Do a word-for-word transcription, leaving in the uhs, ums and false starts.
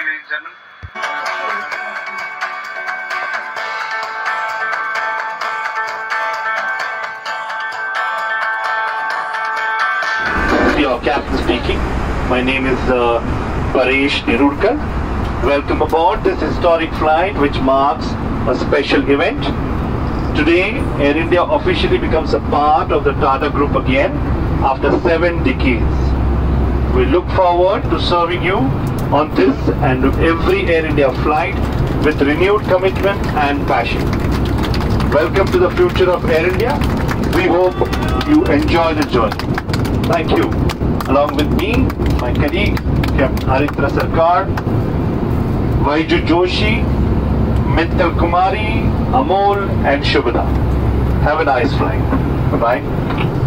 ladies and gentlemen. Your captain speaking. My name is uh, Paresh Nirudkar. Welcome aboard this historic flight which marks a special event. Today, Air India officially becomes a part of the Tata Group again after seven decades. We look forward to serving you on this and every Air India flight with renewed commitment and passion. Welcome to the future of Air India. We hope you enjoy the journey. Thank you. Along with me, my colleague, Captain Haritra Sarkar, Vaiju Joshi, Mittal Kumari, Amol and Shubhada. Have a nice flight. Bye-bye.